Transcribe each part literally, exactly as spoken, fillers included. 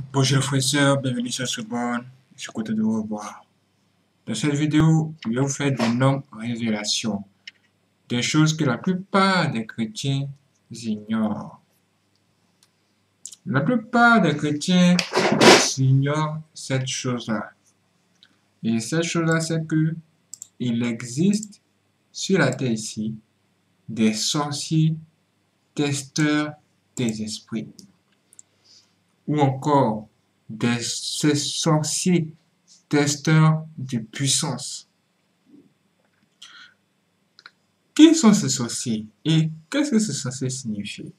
Bonjour les frères et sœurs, bienvenue sur Sorbonne, je suis content de vous revoir. Dans cette vidéo, je vais vous faire d'énormes révélations, des choses que la plupart des chrétiens ignorent. La plupart des chrétiens ignorent cette chose-là. Et cette chose-là, c'est que il existe sur la terre ici des sorciers testeurs des esprits. Ou encore des ces sorciers testeurs de puissance. Qui sont ces sorciers et qu'est-ce que c'est censé signifier?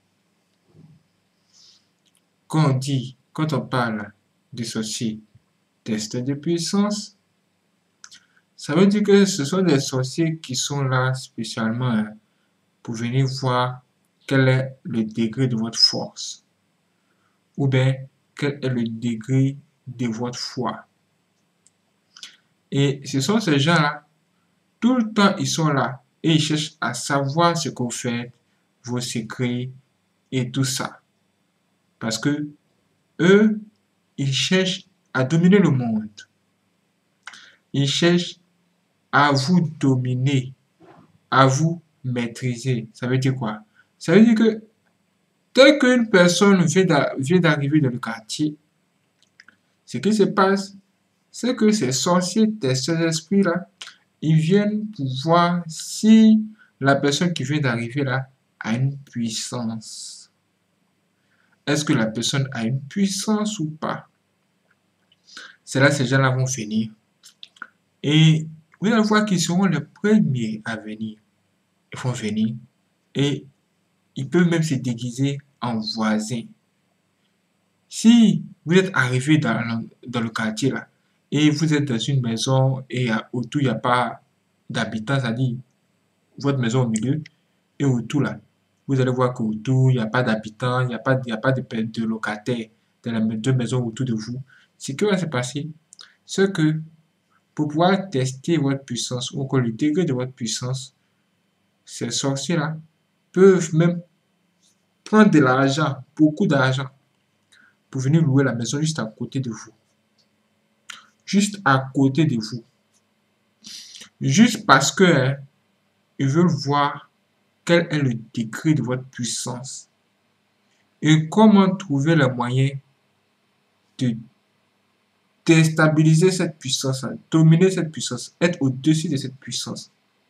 Quand on dit, quand on parle de sorciers testeurs de puissance, ça veut dire que ce sont des sorciers qui sont là spécialement hein, pour venir voir quel est le degré de votre force ou bien quel est le degré de votre foi. Et ce sont ces gens-là, tout le temps ils sont là et ils cherchent à savoir ce que vous faites, vos secrets et tout ça. Parce que eux, ils cherchent à dominer le monde. Ils cherchent à vous dominer, à vous maîtriser. Ça veut dire quoi? Ça veut dire que dès qu'une personne vient d'arriver dans le quartier, ce qui se passe, c'est que ces sorciers, ces esprits-là, ils viennent pour voir si la personne qui vient d'arriver là a une puissance. Est-ce que la personne a une puissance ou pas? C'est là que ces gens-là vont venir. Et vous allez voir qu'ils seront les premiers à venir. Ils vont venir et ils peuvent même se déguiser en voisins. Si vous êtes arrivé dans, dans le quartier là et vous êtes dans une maison et autour il n'y a pas d'habitants, c'est-à-dire votre maison au milieu et autour là, vous allez voir qu'autour il n'y a pas d'habitants, il n'y a pas, il y a pas de, de locataires dans les deux maisons autour de vous. Ce qui va se passer, c'est que pour pouvoir tester votre puissance ou encore le degré de votre puissance, ces sorciers-là peuvent même prendre de l'argent, beaucoup d'argent, pour venir louer la maison juste à côté de vous. Juste à côté de vous. Juste parce que hein, ils veulent voir quel est le degré de votre puissance et comment trouver le moyen de déstabiliser cette puissance, dominer cette puissance, être au-dessus de cette puissance.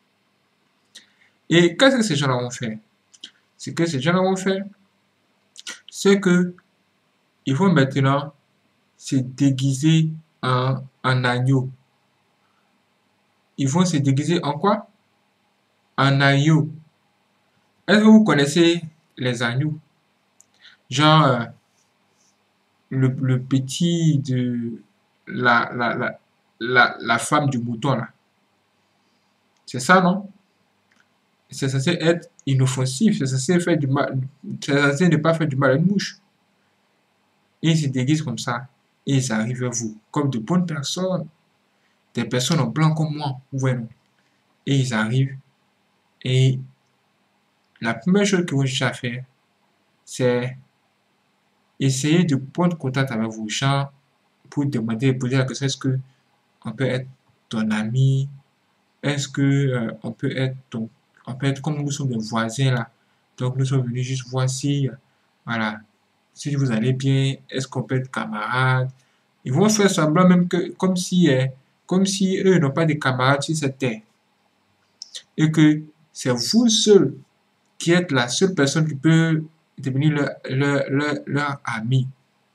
Et qu'est-ce que ces gens-là vont faire? Ce que ces gens-là vont faire, c'est que ils vont maintenant se déguiser en, en agneau. Ils vont se déguiser en quoi? En agneau. Est-ce que vous connaissez les agneaux? Genre, euh, le, le petit de la, la, la, la, la femme du mouton, là. C'est ça, non? C'est censé être inoffensif, c'est censé faire du mal, c'est censé ne pas faire du mal à une mouche. Et ils se déguisent comme ça. Et ils arrivent à vous, comme de bonnes personnes, des personnes en blanc comme moi, ouais, non? Et ils arrivent, et la première chose qu'ils vont chercher à faire, c'est essayer de prendre contact avec vos gens pour demander, poser la question, est-ce que on peut être ton ami? Est-ce que euh, on peut être ton, on peut être comme nous sommes des voisins là. Donc nous sommes venus juste voir si, voilà, si vous allez bien, est-ce qu'on peut être camarades? Ils vont faire semblant même que, comme si, euh, comme si eux n'ont pas de camarades sur cette terre. Et que c'est vous seul qui êtes la seule personne qui peut devenir leur, leur, leur, leur ami.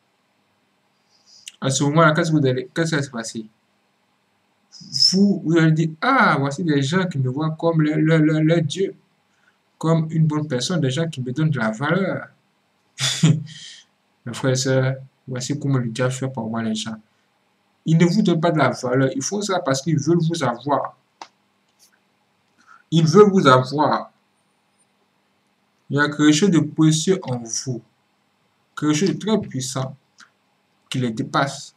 À ce moment-là, qu'est-ce que vous allez, qu'est-ce qui va se passer? Vous, vous allez dire, ah, voici des gens qui me voient comme leur, leur, leur, leur Dieu, comme une bonne personne, des gens qui me donnent de la valeur. Mes frères et sœurs, voici comment le diable fait pour moi les gens. Ils ne vous donnent pas de la valeur, ils font ça parce qu'ils veulent vous avoir. Ils veulent vous avoir. Il y a quelque chose de précieux en vous, quelque chose de très puissant qui les dépasse.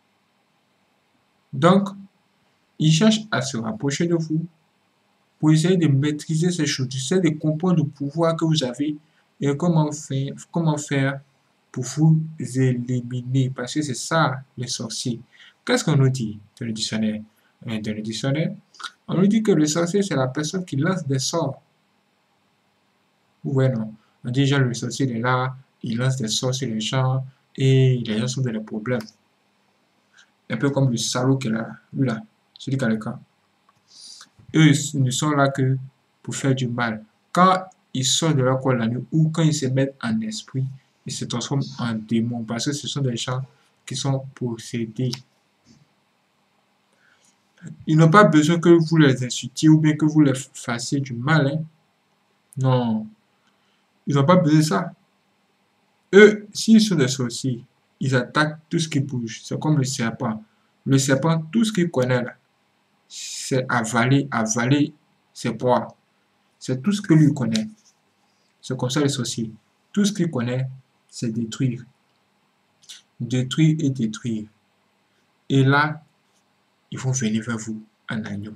Donc, ils cherchent à se rapprocher de vous pour essayer de maîtriser ces choses, essayer de comprendre le pouvoir que vous avez et comment faire, comment faire pour vous éliminer. Parce que c'est ça, les sorciers. Qu'est-ce qu'on nous dit dans le dictionnaire? Dans le dictionnaire, on nous dit que le sorcier, c'est la personne qui lance des sorts. Vous voyez, non? On dit, genre, le sorcier est là, il lance des sorts sur les gens, et les gens sont dans les problèmes. Un peu comme le salaud qui est là, lui là, celui qui a le camp. Eux, ils ne sont là que pour faire du mal. Quand ils sortent de leur corps la nuit, ou quand ils se mettent en esprit, ils se transforment en démons, parce que ce sont des gens qui sont possédés. Ils n'ont pas besoin que vous les insultiez ou bien que vous les fassiez du mal. Hein. Non. Ils n'ont pas besoin de ça. Eux, s'ils sont des sorciers, ils attaquent tout ce qui bouge. C'est comme le serpent. Le serpent, tout ce qu'il connaît là, c'est avaler, avaler ses proies. C'est tout ce que lui connaît. C'est comme ça les sorciers. Tout ce qu'il connaît, c'est détruire. Détruire et détruire. Et là, ils vont venir vers vous en agneau.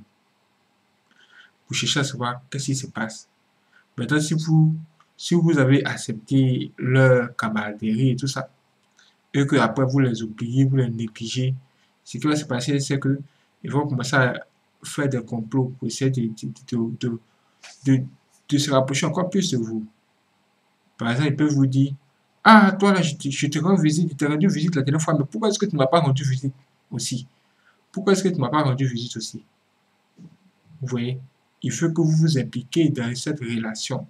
Vous cherchez à savoir qu'est-ce qui se passe. Maintenant, si vous, si vous avez accepté leur camaraderie et tout ça, et que après vous les oubliez, vous les négligez, ce qui va se passer, c'est que ils vont commencer à faire des complots pour essayer de, de, de, de, de, de se rapprocher encore plus de vous. Par exemple, ils peuvent vous dire, ah, toi là, je te, je te rends visite, je t'ai rendu visite la dernière fois, mais pourquoi est-ce que tu ne m'as pas rendu visite aussi? Pourquoi est-ce que tu ne m'as pas rendu visite aussi? Vous voyez, il faut que vous vous impliquiez dans cette relation.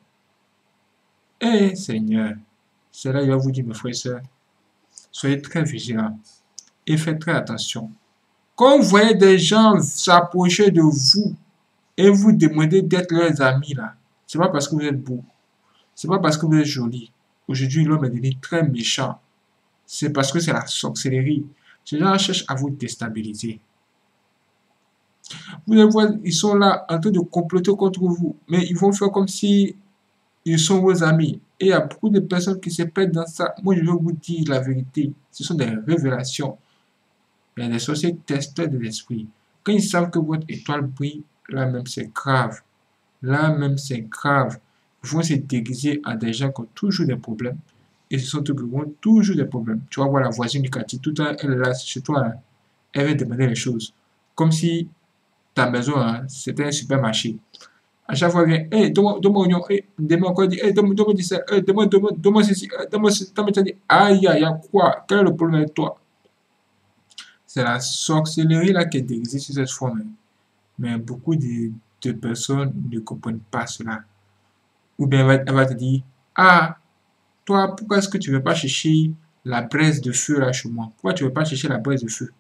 Eh Seigneur, c'est là il va vous dire, mes frères et sœurs, soyez très vigilants et faites très attention. Quand vous voyez des gens s'approcher de vous et vous demander d'être leurs amis là, c'est pas parce que vous êtes beau, c'est pas parce que vous êtes joli. Aujourd'hui, l'homme est devenu très méchant. C'est parce que c'est la sorcellerie. Ces gens cherchent à vous déstabiliser. Vous les voyez, ils sont là en train de comploter contre vous, mais ils vont faire comme si ils sont vos amis. Et il y a beaucoup de personnes qui se perdent dans ça. Moi, je vais vous dire la vérité. Ce sont des révélations. Il y a des sorciers testeurs de l'esprit. Quand ils savent que votre étoile brille, là même c'est grave. Là même c'est grave. Ils vont se déguiser en des gens qui ont toujours des problèmes. Et ce sont eux qui ont toujours des problèmes. Tu vas voir la voisine du quartier, tout le temps, elle est là chez toi. Là. Elle va demander les choses. Comme si ta maison, hein, c'était un supermarché. À chaque fois, elle vient, hey, donne-moi un oignon, hey, donne-moi encore, hey, donne-moi du sel, hey, donne-moi, donne-moi, donne-moi ceci, donne-moi ceci, donne-moi ceci. Aïe, aïe, aïe, quoi? Quel est le problème avec toi? C'est la sorcellerie là qui est déguisée sur cette forme. Mais beaucoup de, de personnes ne comprennent pas cela. Ou bien elle va, elle va te dire, ah, toi, pourquoi est-ce que tu ne veux pas chercher la braise de feu là chez moi? Pourquoi tu ne veux pas chercher la braise de feu?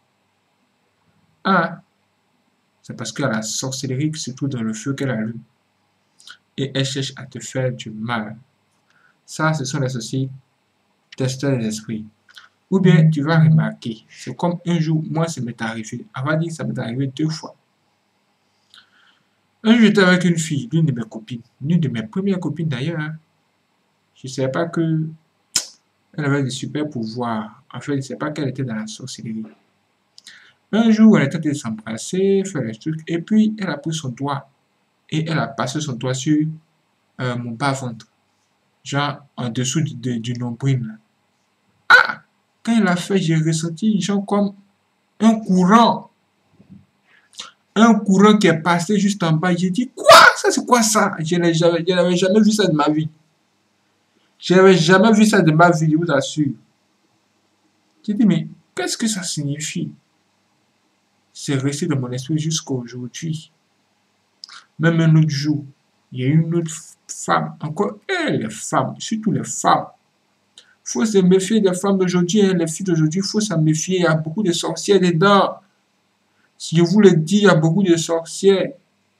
Ah, c'est parce que la sorcellerie se trouve dans le feu qu'elle allume. Et elle cherche à te faire du mal. Ça, ce sont les sorciers testeurs des esprits. Ou bien, tu vas remarquer, c'est comme un jour, moi, ça m'est arrivé. On va dire que ça m'est arrivé deux fois. Un jour, j'étais avec une fille, l'une de mes copines, l'une de mes premières copines d'ailleurs. Hein. Je ne savais pas que elle avait des super pouvoirs. En fait, je ne savais pas qu'elle était dans la sorcellerie. Un jour, elle était en train de s'embrasser, faire des trucs, et puis elle a pris son doigt et elle a passé son doigt sur euh, mon bas-ventre, genre en dessous du, du, du nombril. Là. Ah! Quand elle a fait, j'ai ressenti genre comme un courant. Un courant qui est passé juste en bas. J'ai dit, quoi? Ça, c'est quoi ça? Je n'avais jamais, jamais vu ça de ma vie. Je n'avais jamais vu ça de ma vie, je vous assure. J'ai dit, mais qu'est-ce que ça signifie? C'est resté dans mon esprit jusqu'à aujourd'hui. Même un autre jour, il y a une autre femme, encore elle, les femmes, surtout les femmes. Il faut se méfier des femmes d'aujourd'hui, hein, les filles d'aujourd'hui, il faut se méfier. Il y a beaucoup de sorcières dedans. Si je vous le dis, il y a beaucoup de sorcières.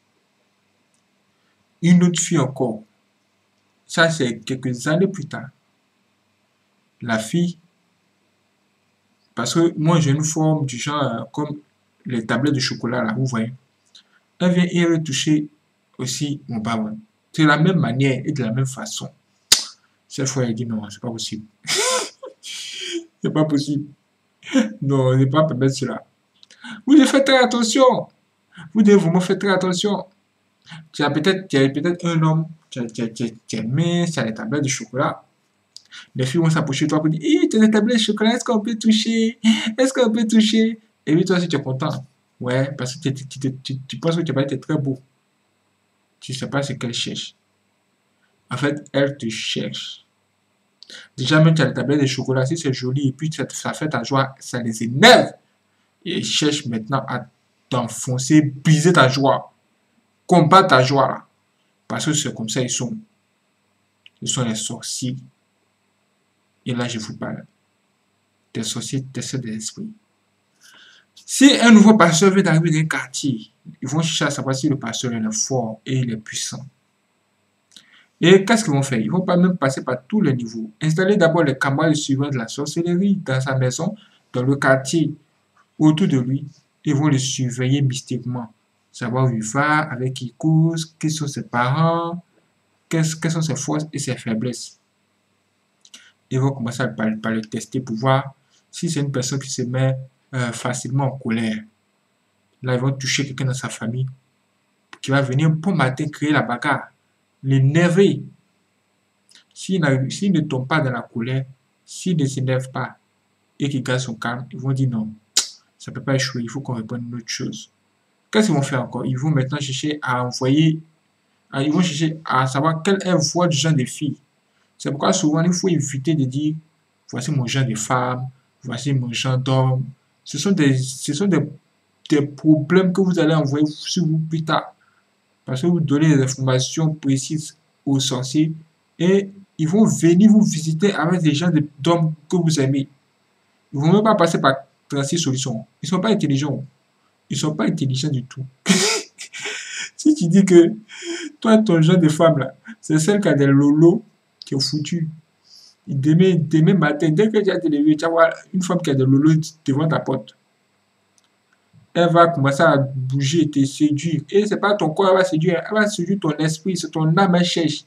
Une autre fille encore. Ça, c'est quelques années plus tard. La fille, parce que moi, j'ai une forme du genre euh, comme les tablettes de chocolat, là, vous voyez. Elle vient et elle veut toucher aussi mon bas. C'est de la même manière et de la même façon. Cette fois, elle dit non, c'est pas possible. C'est pas possible. Non, je ne vais pas permettre cela. Vous devez faire très attention. Vous devez vraiment faire très attention. Tu as peut-être peut un homme, tu as, tu as, tu as, tu as mince, tu as les tablettes de chocolat. Les filles vont s'approcher de toi pour dire, hé, tu as des tablettes de chocolat, est-ce qu'on peut toucher? Est-ce qu'on peut toucher? Et puis toi, si tu es content, ouais, parce que tu, tu, tu, tu penses que tu vas être très beau. Tu ne sais pas ce qu'elle cherche. En fait, elle te cherche. Déjà, même tu as des tablettes de chocolat, si c'est joli, et puis ça, ça fait ta joie, ça les énerve. Et ils cherchent maintenant à t'enfoncer, briser ta joie, combattre ta joie là. Parce que c'est comme ça ils sont. Ils sont les sorciers. Et là, je vous parle des sorciers, des sorciers de l'esprit. Si un nouveau pasteur veut arriver dans un quartier, ils vont chercher à savoir si le pasteur est fort et il est puissant. Et qu'est-ce qu'ils vont faire? Ils vont pas même passer par tous les niveaux. Installer d'abord les camarades suivants de la sorcellerie dans sa maison, dans le quartier, autour de lui. Ils vont le surveiller mystiquement. Savoir où il va, avec qui il cause, qui sont ses parents, quelles sont ses forces et ses faiblesses. Ils vont commencer par, par le tester pour voir si c'est une personne qui se met euh, facilement en colère. Là, ils vont toucher quelqu'un dans sa famille qui va venir pour matin créer la bagarre, l'énerver. S'il ne tombe pas dans la colère, s'il ne s'énerve pas et qu'il garde son calme, ils vont dire non, ça ne peut pas échouer, il faut qu'on réponde à une autre chose. Qu'est-ce qu'ils vont faire encore? Ils vont maintenant chercher à envoyer, à, ils vont chercher à savoir quel est votre genre de fille. C'est pourquoi souvent il faut éviter de dire voici mon genre de femme, voici mon genre d'homme. Ce sont des, ce sont des, des problèmes que vous allez envoyer sur vous plus tard. Parce que vous donnez des informations précises aux sorciers et ils vont venir vous visiter avec des gens d'hommes que vous aimez. Ils ne vont même pas passer par trente-six solutions. Ils ne sont pas intelligents. Ils ne sont pas intelligents du tout. Si tu dis que toi, ton genre de femme, là, c'est celle qui a des lolos, qui est foutu. Demain, demain matin, dès que tu as te levé, tu vas voir une femme qui a des lolos devant ta porte. Elle va commencer à bouger et te séduire. Et c'est pas ton corps, elle va séduire, elle va séduire ton esprit, c'est ton âme, elle cherche.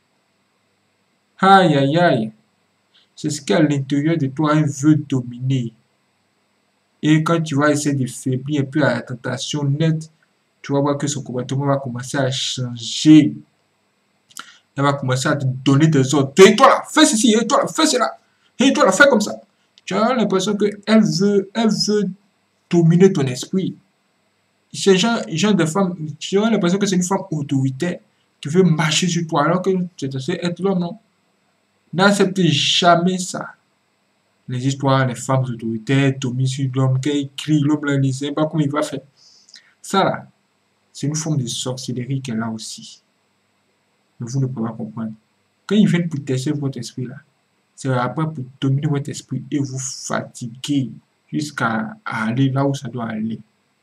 Aïe, aïe, aïe. C'est ce qu'à l'intérieur de toi, elle veut dominer. Et quand tu vas essayer de faiblir un peu à la tentation nette, tu vas voir que son comportement va commencer à changer. Elle va commencer à te donner des ordres. Et toi là, fais ceci, et toi là, fais cela. Et toi là, fais comme ça. Tu as l'impression qu'elle veut, elle veut dominer ton esprit. Ce genre, genre de femme, tu as l'impression que c'est une femme autoritaire qui veut marcher sur toi alors que tu es censé être l'homme, non? N'acceptez jamais ça. Les histoires, les femmes autoritaires dominent sur l'homme, qui crie, l'homme là, il ne sait pas comment il va faire. Ça là, c'est une forme de sorcellerie qu'elle a aussi. Mais vous ne pouvez pas comprendre. Quand ils viennent pour tester votre esprit là, c'est après pour dominer votre esprit et vous fatiguer jusqu'à aller là où ça doit aller.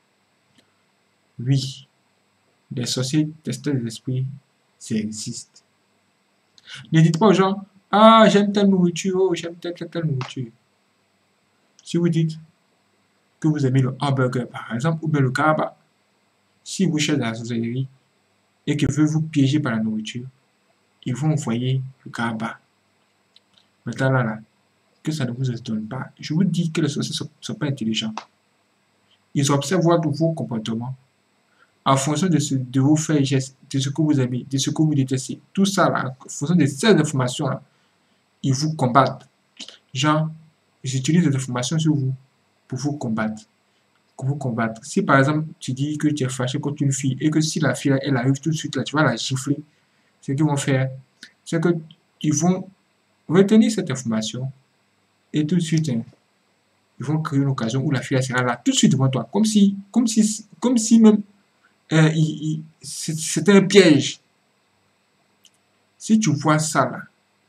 Oui, les sorciers testeurs de l'esprit, ça existe. Ne dites pas aux gens, ah, j'aime telle nourriture, oh, j'aime telle, telle, telle nourriture. Si vous dites que vous aimez le hamburger, par exemple, ou bien le kebab, si vous cherchez la sorcellerie et que veut vous piéger par la nourriture, ils vont envoyer le kebab. Maintenant, là, là, que ça ne vous étonne pas. Je vous dis que les sorciers ne sont, sont pas intelligents. Ils observent vos comportements en fonction de, ce, de vos faits et gestes, de ce que vous aimez, de ce que vous détestez. Tout ça, là, en fonction de ces informations-là, ils vous combattent. Genre, ils utilisent des informations sur vous pour vous combattre. Pour vous combattre. Si par exemple, tu dis que tu es fâché contre une fille et que si la fille, elle arrive tout de suite là, tu vas la gifler, ce qu'ils vont faire, c'est qu'ils vont retenir cette information et tout de suite, hein, ils vont créer une occasion où la fille sera là tout de suite devant toi, comme si, comme si, comme si même euh, c'était un piège. Si tu vois ça là,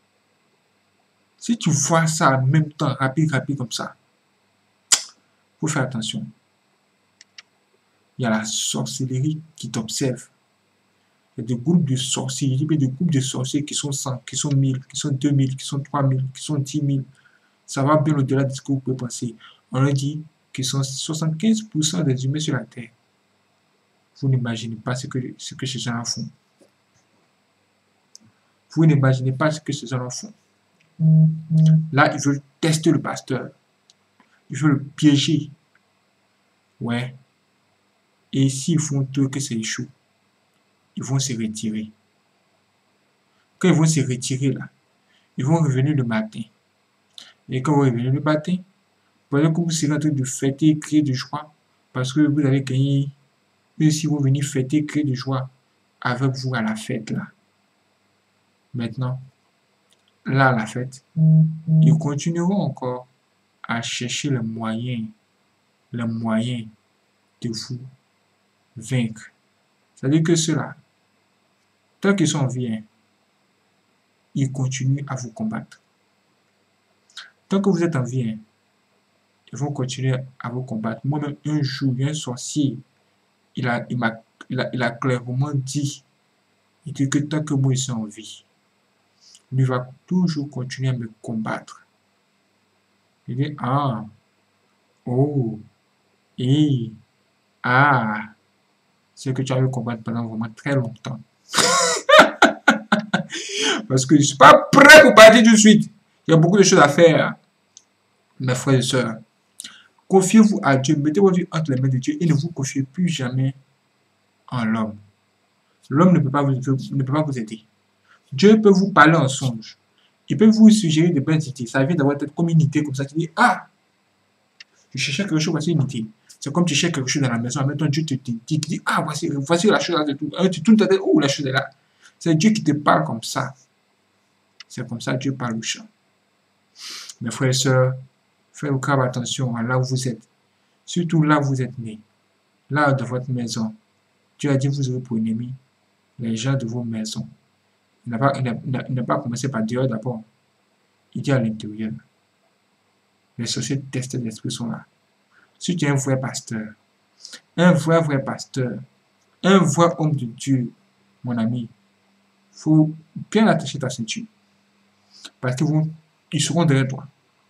si tu vois ça en même temps, rapide, rapide comme ça, faut faire attention. Il y a la sorcellerie qui t'observe. Il y a des groupes de sorciers, il y a des groupes de sorciers qui sont cent, qui sont mille, qui sont deux mille, qui sont trois mille, qui sont dix mille. Ça va bien au-delà de ce que vous pouvez penser. On leur dit qu'ils sont soixante-quinze pour cent des humains sur la Terre. Vous n'imaginez pas ce que, ce que ces gens font. Vous n'imaginez pas ce que ces gens font. Là, ils veulent tester le pasteur. Ils veulent le piéger. Ouais. Et s'ils font tout que c'est échoue, ils vont se retirer. Quand ils vont se retirer là, ils vont revenir le matin. Et quand vous revenez le matin, pendant que vous serez en train de fêter et crier de joie, parce que vous avez gagné, eux aussi vont venir fêter et crier de joie avec vous à la fête là. Maintenant, là à la fête, ils continueront encore à chercher le moyen, le moyen de vous vaincre. C'est-à-dire que ceux-là, tant qu'ils sont en vie, hein, ils continuent à vous combattre. Tant que vous êtes en vie, hein, ils vont continuer à vous combattre. Moi-même, un jour, il y a un sorcier, il a, il m'a, il a, il a clairement dit, il dit que tant que moi, je suis en vie, lui va toujours continuer à me combattre. Il dit, ah, oh, et, ah, c'est que tu as me combattre pendant vraiment très longtemps. Parce que je ne suis pas prêt pour partir tout de suite. Il y a beaucoup de choses à faire. Mes frères et sœurs, confiez-vous à Dieu, mettez votre vie entre les mains de Dieu et ne vous confiez plus jamais en l'homme. L'homme ne peut pas vous, ne peut pas vous aider. Dieu peut vous parler en songe. Il peut vous suggérer de bonnes idées. Ça vient d'avoir peut-être comme une idée comme ça. Tu dis, ah, je cherchais quelque chose, voici une idée. C'est comme tu cherches quelque chose dans la maison. Maintenant, Dieu te dit, tu dis, ah, voici, voici la chose là. Tu tournes ta tête, oh, la chose est là. C'est Dieu qui te parle comme ça. C'est comme ça que Dieu parle au chant. Mes frères et sœurs, faites grave attention à là où vous êtes. Surtout là où vous êtes nés. Là de votre maison. Dieu a dit vous aurez pour ennemi les gens de vos maisons. Il n'a pas, il n'a, il n'a pas commencé par dehors d'abord. Il dit à l'intérieur. Les sorciers testés d'esprit sont là. Si tu es un vrai pasteur, un vrai, vrai pasteur, un vrai homme de Dieu, mon ami, il faut bien attacher ta ceinture. Parce qu'ils seront derrière toi.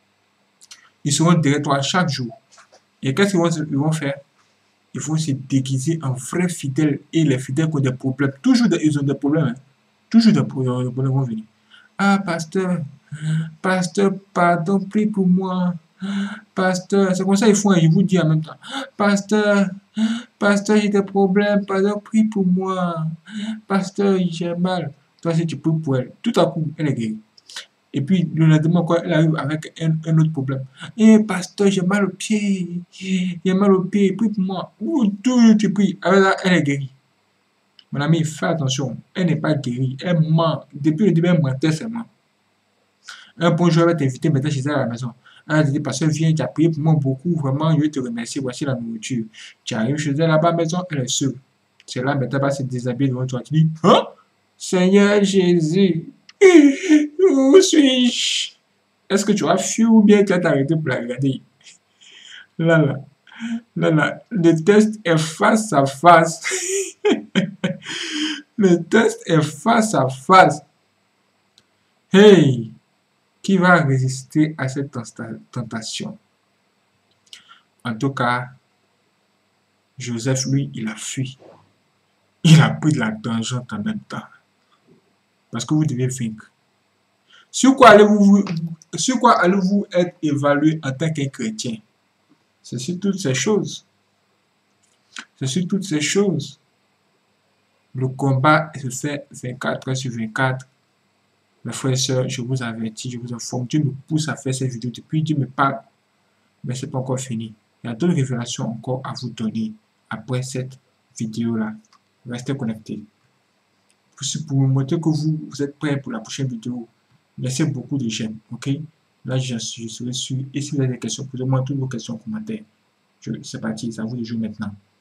Ils seront derrière toi chaque jour. Et qu'est-ce qu'ils vont, ils vont faire? Ils vont se déguiser en vrais fidèles. Et les fidèles qui ont des problèmes. Toujours, des, ils ont des problèmes. Hein. Toujours des problèmes, des problèmes vont venir. Ah, pasteur, pasteur, pardon, prie pour moi. Pasteur, c'est comme ça ils font. Ils vous disent en même temps. Pasteur, pasteur, j'ai des problèmes. Pardon, prie pour moi. Pasteur, j'ai mal. Toi, si tu pries pour elle, tout à coup, elle est guérie. Et puis, le lendemain, quand elle arrive avec un, un autre problème. Eh, pasteur, j'ai mal au pied. J'ai mal au pied. Prie pour moi. Ouh, tout, tu pries. Alors là, elle est guérie. Mon ami, fais attention. Elle n'est pas guérie. Elle ment. Depuis le début, elle mentait seulement. Un bon jour, elle va t'inviter maintenant chez elle à la maison. Elle te dit, pasteur, viens, tu as prié pour moi beaucoup. Vraiment, je vais te remercier. Voici la nourriture. Tu arrives chez elle là-bas à la maison, elle est seule. C'est là, maintenant, elle va se déshabiller devant toi. Tu dis, hein? Seigneur Jésus. Où suis-je? Est-ce que tu as fui ou bien tu as arrêté pour la regarder? Là, là, là, là, le test est face à face. Le test est face à face. Hey, qui va résister à cette tentation? En tout cas, Joseph, lui, il a fui. Il a pris de la tangente en même temps. Parce que vous devez vaincre. Sur quoi allez-vous sur quoi allez-vous être évalué en tant qu'un chrétien? C'est sur toutes ces choses. C'est sur toutes ces choses. Le combat se fait vingt-quatre heures sur vingt-quatre. Mes frères et sœurs, je vous avertis, je vous informe. Dieu me pousse à faire cette vidéo depuis, Dieu me parle. Mais ce n'est pas encore fini. Il y a d'autres révélations encore à vous donner après cette vidéo-là. Restez connectés. Pour me montrer que vous, vous êtes prêts pour la prochaine vidéo, laissez beaucoup de j'aime, ok? Là, je, je serai sûr. Et si vous avez des questions, posez-moi toutes vos questions en commentaire. C'est parti, c'est à vous de jouer maintenant.